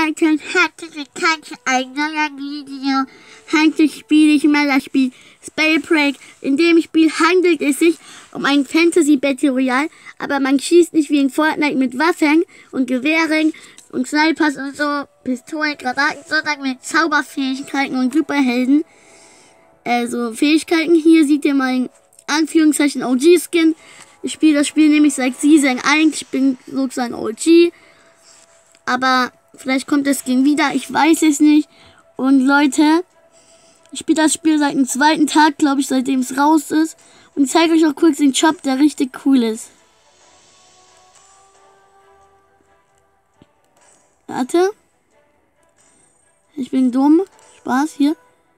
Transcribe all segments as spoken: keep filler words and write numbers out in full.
Leute, herzlich willkommen zu einem neuen Video. Heute spiele ich mal das Spiel Spellbreak. In dem Spiel handelt es sich um ein Fantasy Battle Royale, aber man schießt nicht wie in Fortnite mit Waffen und Gewehren und Snipers und so, Pistolen, Granaten, sondern mit Zauberfähigkeiten und Superhelden. Also Fähigkeiten, hier seht ihr mein Anführungszeichen O G-Skin. Ich spiele das Spiel nämlich seit Season eins, ich bin sozusagen O G. Aber vielleicht kommt das Skin wieder, ich weiß es nicht. Und Leute, ich spiele das Spiel seit dem zweiten Tag, glaube ich, seitdem es raus ist. Und ich zeige euch auch kurz den Shop, der richtig cool ist. Warte. Ich bin dumm. Spaß, hier.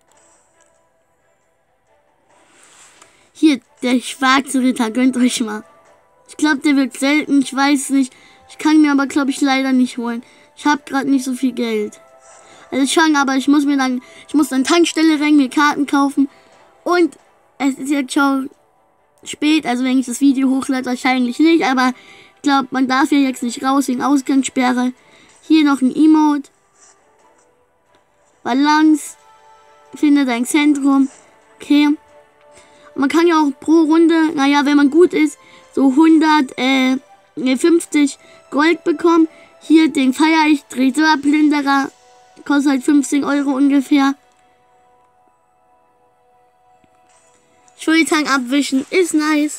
Hier, der schwarze Ritter, gönnt euch mal. Ich glaube, der wird selten, ich weiß nicht. Ich kann mir aber, glaube ich, leider nicht holen. Ich habe gerade nicht so viel Geld. Also schon, aber ich muss mir dann, ich muss dann Tankstelle rennen, mir Karten kaufen. Und es ist jetzt schon spät, also wenn ich das Video hochlade, wahrscheinlich nicht. Aber ich glaube, man darf ja jetzt nicht raus wegen Ausgangssperre. Hier noch ein Emote. Balance. Finde dein Zentrum. Okay. Und man kann ja auch pro Runde, naja, wenn man gut ist, so hundert, äh, fünfzig Gold bekommen. Hier den feiere ich, Tresorplünderer, kostet halt fünfzehn Euro ungefähr. Schultern abwischen ist nice.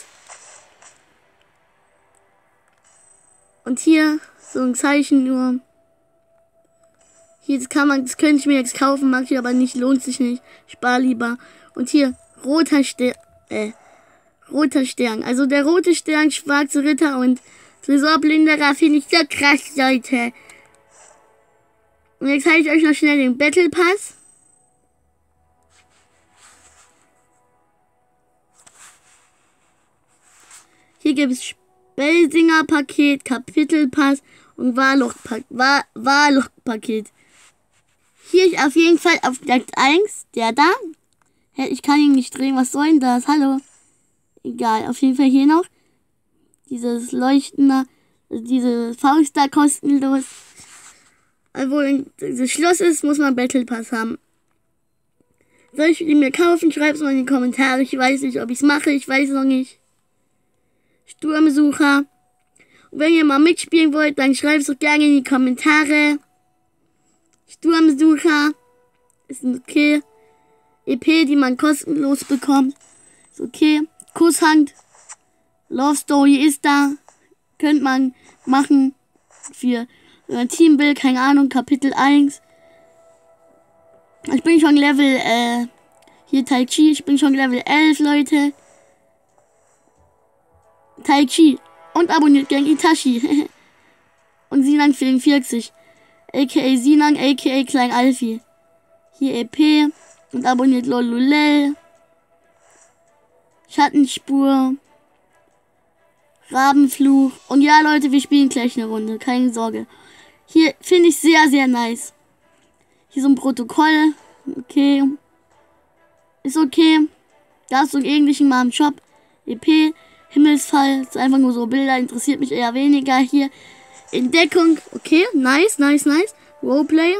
Und hier so ein Zeichen nur. Hier das kann man, das könnte ich mir jetzt kaufen, mag ich aber nicht, lohnt sich nicht. Spar lieber. Und hier roter Stern, äh, roter Stern. Also der rote Stern, schwarze Ritter und Tresorplünderer finde ich so krass, Leute. Und jetzt zeige ich euch noch schnell den Battle Pass. Hier gibt es Spellsinger Paket, Kapitel Pass und Warlock Paket. Hier ist auf jeden Fall auf Platz eins, der da. Ich kann ihn nicht drehen, was soll denn das? Hallo. Egal, auf jeden Fall hier noch. Dieses leuchtende, diese Faust da kostenlos. Obwohl dieses Schloss ist, muss man Battle Pass haben. Soll ich ihn mir kaufen? Schreibt es mal in die Kommentare. Ich weiß nicht, ob ich es mache. Ich weiß noch nicht. Sturmsucher. Und wenn ihr mal mitspielen wollt, dann schreibt es doch gerne in die Kommentare. Sturmsucher. Ist okay. E P, die man kostenlos bekommt. Ist okay. Kusshand. Love Story ist da. Könnte man machen. Für äh, Teambuild, keine Ahnung, Kapitel eins. Ich bin schon Level, äh, hier Tai Chi, ich bin schon Level elf, Leute. Tai Chi. Und abonniert gern Itachi. Und Sinan vierundvierzig. A K A Sinan, A K A Klein Alfie. Hier E P. Und abonniert Lolulel. Schattenspur. Rabenfluch. Und ja, Leute, wir spielen gleich eine Runde. Keine Sorge. Hier finde ich sehr, sehr nice. Hier so ein Protokoll. Okay. Ist okay. Da ist so ein ähnlichen mal im Shop. E P. Himmelsfall. Das ist einfach nur so Bilder. Interessiert mich eher weniger. Hier. Entdeckung. Okay. Nice, nice, nice. Roleplay.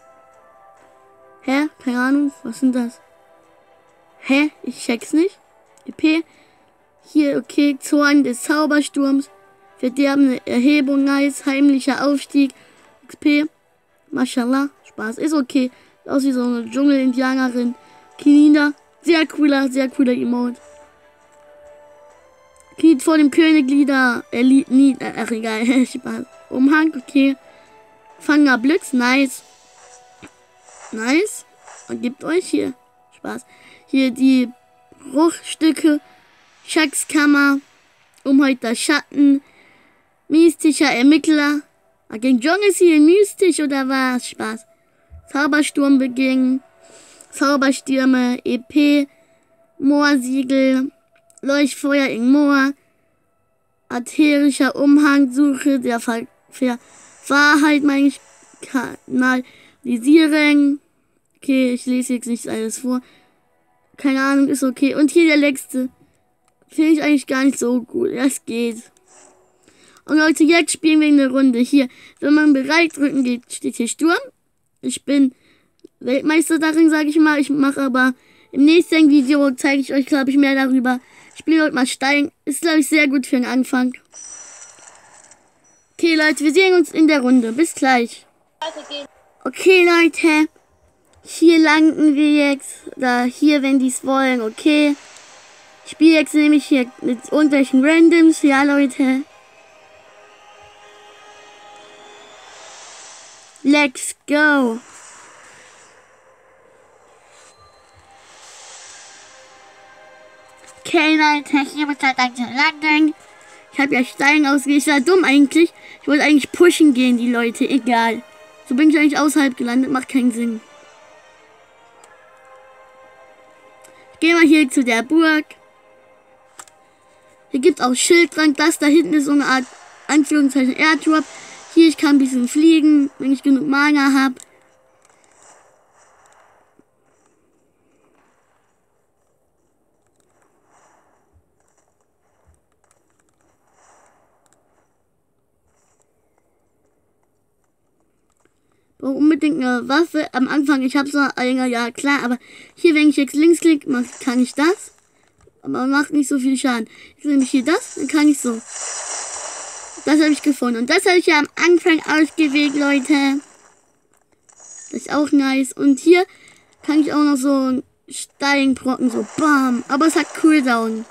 Hä? Keine Ahnung. Was sind das? Hä? Ich check's nicht. E P. Hier, okay, Zorn des Zaubersturms, verderbende Erhebung, nice, heimlicher Aufstieg, X P, Mashallah, Spaß, ist okay, aus wie so eine Dschungel-Indianerin, Kinina, sehr cooler, sehr cooler Emote. Kniet vor dem Königlieder, er liegt nie, ach egal, Spaß, Umhang, okay, Fanger Blitz, nice, nice, und gebt euch hier, Spaß, hier die Bruchstücke, Schatzkammer, umhäuter Schatten, mystischer Ermittler. Gegen Jong ist hier mystisch oder was? Spaß. Zaubersturm beging, Zauberstürme, E P, Moorsiegel, Leuchtfeuer in Moor, ätherischer Umhang, Suche der Ver Ver Wahrheit, meine ich, Kanalisierung. Okay, ich lese jetzt nicht alles vor. Keine Ahnung, ist okay. Und hier der letzte. Finde ich eigentlich gar nicht so gut. Das geht. Und Leute, jetzt spielen wir eine Runde. Hier, wenn man bereit drücken geht, steht hier Sturm. Ich bin Weltmeister darin, sage ich mal. Ich mache aber im nächsten Video, zeige ich euch, glaube ich, mehr darüber. Ich spiele heute mal Stein. Ist, glaube ich, sehr gut für den Anfang. Okay, Leute, wir sehen uns in der Runde. Bis gleich. Okay, Leute. Hier landen wir jetzt. Oder hier, wenn die es wollen. Okay. Ich spiele jetzt nämlich hier mit irgendwelchen Randoms. Ja, Leute. Let's go. Okay, Leute, hier wird halt dann landen. Ich habe ja Stein ausgewählt. Ich war dumm eigentlich. Ich wollte eigentlich pushen gehen, die Leute. Egal. So bin ich eigentlich außerhalb gelandet. Macht keinen Sinn. Ich gehe mal hier zu der Burg. Hier gibt es auch Schildtrank. Das da hinten ist so eine Art Anführungszeichen Airdrop. Hier, ich kann ein bisschen fliegen, wenn ich genug Mana habe. Brauche unbedingt eine Waffe. Am Anfang, ich habe so eine, ja klar, aber hier, wenn ich jetzt links klicke, kann ich das. Aber macht nicht so viel Schaden. Jetzt nehme ich hier das, dann kann ich so. Das habe ich gefunden. Und das habe ich ja am Anfang ausgewählt, Leute. Das ist auch nice. Und hier kann ich auch noch so einen Steinbrocken, so bam. Aber es hat Cooldown.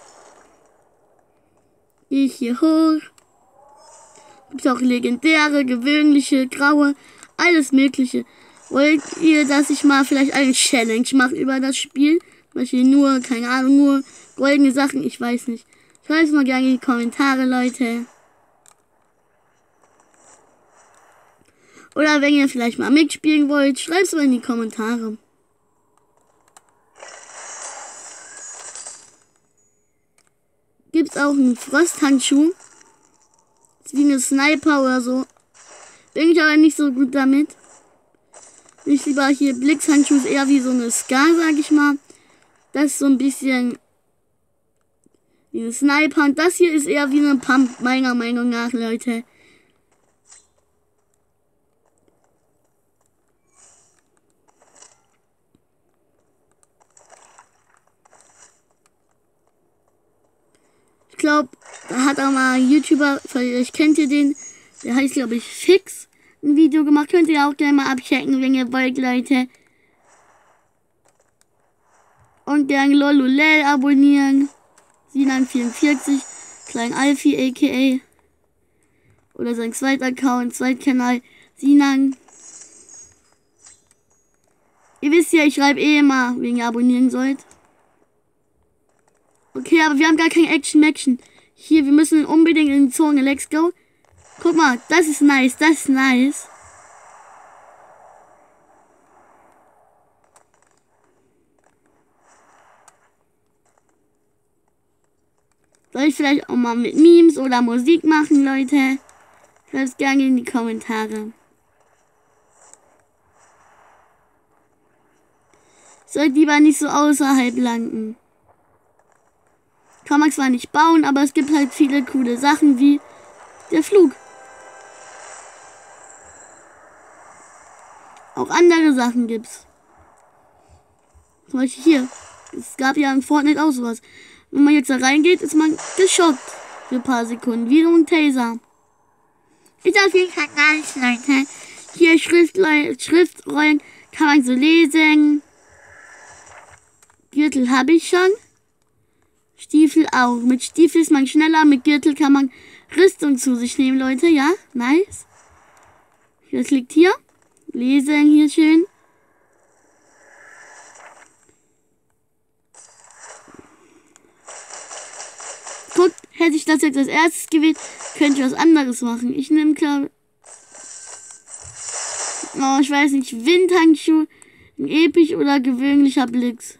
Gehe ich hier hoch. Gibt es auch legendäre, gewöhnliche, graue, alles mögliche. Wollt ihr, dass ich mal vielleicht eine Challenge mache über das Spiel? Zum Beispiel nur, keine Ahnung, nur goldene Sachen, ich weiß nicht. Schreibt es mal gerne in die Kommentare, Leute. Oder wenn ihr vielleicht mal mitspielen wollt, schreibt es mal in die Kommentare. Gibt es auch einen Frosthandschuh. Ist wie eine Sniper oder so. Bin ich aber nicht so gut damit. Ich lieber hier Blitzhandschuh ist eher wie so eine Scar, sag ich mal. Das ist so ein bisschen wie eine Sniper. Und das hier ist eher wie eine Pump, meiner Meinung nach, Leute. Ich glaube, da hat auch mal ein YouTuber, vielleicht kennt ihr den, der heißt, glaube ich, Fix, ein Video gemacht. Könnt ihr auch gerne mal abchecken, wenn ihr wollt, Leute. Und gerne Lolulel abonnieren. Sinan vierundvierzig, Klein Alfie, aka. Oder sein zweiter Account, Zweitkanal, Sinan. Ihr wisst ja, ich schreibe eh immer, wenn ihr abonnieren sollt. Okay, aber wir haben gar kein Action-Action. Hier, wir müssen unbedingt in die Zone. Let's go. Guck mal, das ist nice, das ist nice. Soll ich vielleicht auch mal mit Memes oder Musik machen, Leute? Schreibt es gerne in die Kommentare. Sollte lieber nicht so außerhalb landen. Kann man zwar nicht bauen, aber es gibt halt viele coole Sachen wie der Flug. Auch andere Sachen gibt's. Zum Beispiel hier. Es gab ja in Fortnite auch sowas. Wenn man jetzt da reingeht, ist man geschockt. Für ein paar Sekunden. Wie so ein Taser. Ist auf jeden Fall nice, Leute. Hier Schriftrollen, Schriftrollen kann man so lesen. Gürtel habe ich schon. Stiefel auch. Mit Stiefel ist man schneller, mit Gürtel kann man Rüstung zu sich nehmen, Leute. Ja, nice. Das liegt hier. Lesen hier schön. Guckt, hätte ich das jetzt als erstes gewählt, könnte ich was anderes machen. Ich nehme, glaube oh, ich weiß nicht, Windhandschuh, ein episch oder gewöhnlicher Blitz.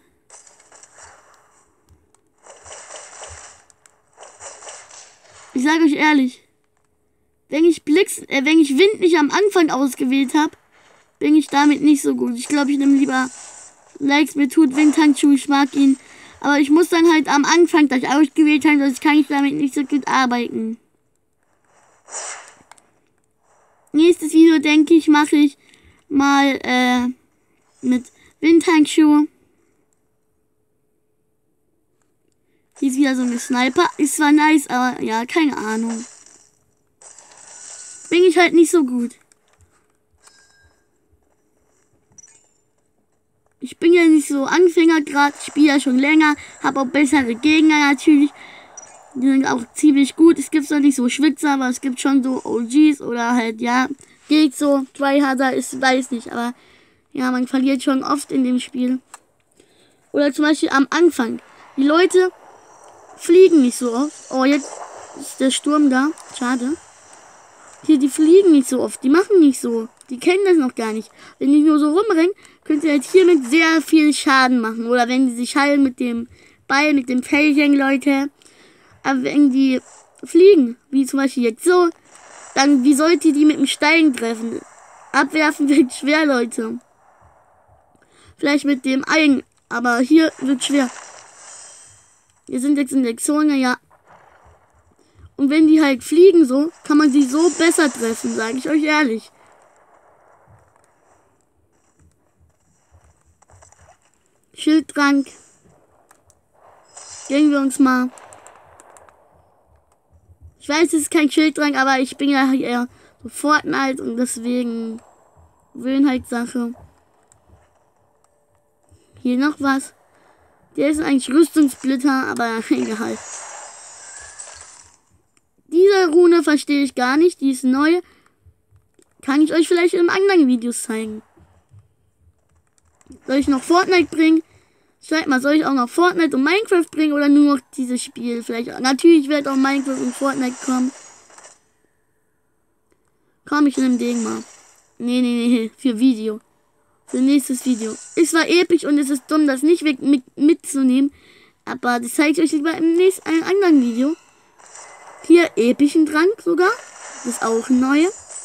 Ich sage euch ehrlich, wenn ich Blitz, äh, wenn ich Wind nicht am Anfang ausgewählt habe, bin ich damit nicht so gut. Ich glaube, ich nehme lieber Likes, mir tut Windhandschuh, ich mag ihn. Aber ich muss dann halt am Anfang, das ausgewählt haben, sonst kann ich damit nicht so gut arbeiten. Nächstes Video, denke ich, mache ich mal äh, mit Windhandschuhe. Hier ist wieder so eine Sniper. Ist zwar nice, aber ja, keine Ahnung. Bin ich halt nicht so gut. Ich bin ja nicht so Anfänger gerade. Ich spiele ja schon länger. Habe auch bessere Gegner natürlich. Die sind auch ziemlich gut. Es gibt zwar nicht so Schwitzer, aber es gibt schon so O Gs oder halt, ja, geht so. Tryharder ist, weiß nicht, aber ja, man verliert schon oft in dem Spiel. Oder zum Beispiel am Anfang. Die Leute fliegen nicht so oft. Oh, jetzt ist der Sturm da. Schade. Hier, die fliegen nicht so oft. Die machen nicht so. Die kennen das noch gar nicht. Wenn die nur so rumrennen, können sie halt hiermit sehr viel Schaden machen. Oder wenn sie sich heilen mit dem Ball, mit dem Fällchen, Leute. Aber wenn die fliegen, wie zum Beispiel jetzt so, dann wie sollt ihr die mit dem Stein treffen? Abwerfen wird schwer, Leute. Vielleicht mit dem einen, aber hier wird schwer. Wir sind jetzt in der Zone, ja. Und wenn die halt fliegen so, kann man sie so besser treffen, sage ich euch ehrlich. Schildtrank. Gehen wir uns mal. Ich weiß, es ist kein Schildtrank, aber ich bin ja eher so Fortnite und deswegen Gewöhnheitssache. Hier noch was. Der ist eigentlich Rüstungssplitter, aber egal. Diese Rune verstehe ich gar nicht. Die ist neu. Kann ich euch vielleicht in anderen Videos zeigen. Soll ich noch Fortnite bringen? Schreibt mal, soll ich auch noch Fortnite und Minecraft bringen oder nur noch dieses Spiel? Vielleicht, natürlich wird auch Minecraft und Fortnite kommen. Komm, ich nehme den mal. Nee, nee, nee, für Video. Für nächstes Video. Es war episch und es ist dumm, das nicht mit, mit, mitzunehmen. Aber das zeige ich euch lieber im nächsten einem anderen Video. Hier epischen Trank sogar. Das ist auch ein neuer.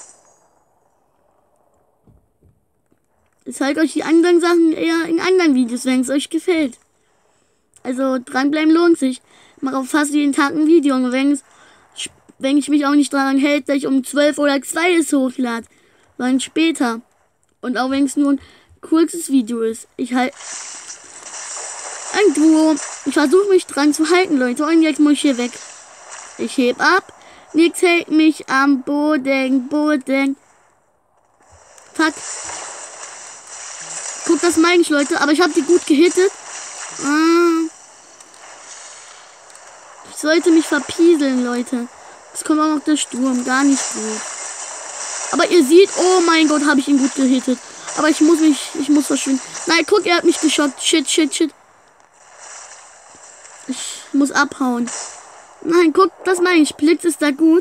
Ich zeige euch die anderen Sachen eher in anderen Videos, wenn es euch gefällt. Also dranbleiben lohnt sich. Ich mache auch fast jeden Tag ein Video. Und wenn, es, wenn ich mich auch nicht daran hält, dass ich um zwölf oder zwei es hochlade, sondern später. Und auch wenn es nur ein kurzes Video ist. Ich halt ein Duo. Ich versuche mich dran zu halten, Leute. Und jetzt muss ich hier weg. Ich heb ab. Nichts hält mich am Boden. Boden. Fuck. Guck, das meine ich, Leute. Aber ich habe die gut gehittet. Ah. Ich sollte mich verpieseln, Leute. Es kommt auch noch der Sturm. Gar nicht gut. Aber ihr seht, oh mein Gott, habe ich ihn gut gehittet. Aber ich muss mich, ich muss verschwinden. Nein, guck, er hat mich geschockt. Shit, shit, shit. Ich muss abhauen. Nein, guck, das meine ich. Blitz ist da gut.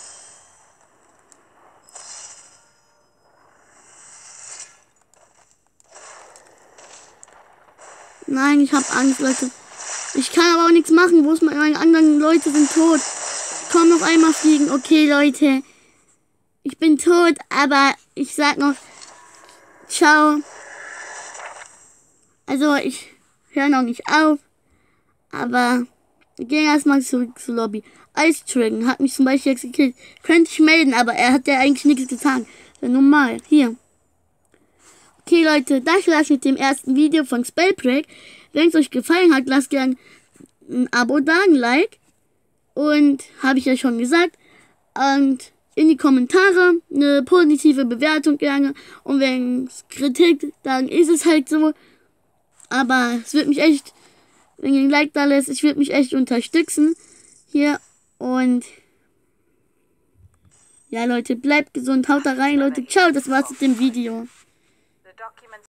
Nein, ich habe Angst, Leute. Ich kann aber auch nichts machen. Wo ist meine, meine anderen Leute sind tot. Komm, noch einmal fliegen. Okay, Leute. Ich bin tot, aber ich sag noch ciao. Also, ich höre noch nicht auf. Aber wir gehen erstmal zurück zur Lobby. Ice Dragon hat mich zum Beispiel jetzt gekillt. Könnte ich melden, aber er hat ja eigentlich nichts getan. Ja, normal. Hier. Okay, Leute, das war's mit dem ersten Video von Spellbreak. Wenn es euch gefallen hat, lasst gerne ein Abo da, ein Like. Und habe ich ja schon gesagt. Und in die Kommentare eine positive Bewertung gerne. Und wenn es Kritik, dann ist es halt so. Aber es wird mich echt, wenn ihr ein Like da lässt, ich würde mich echt unterstützen. Hier. Und ja, Leute, bleibt gesund. Haut da rein, Leute. Ciao, das war's mit dem Video.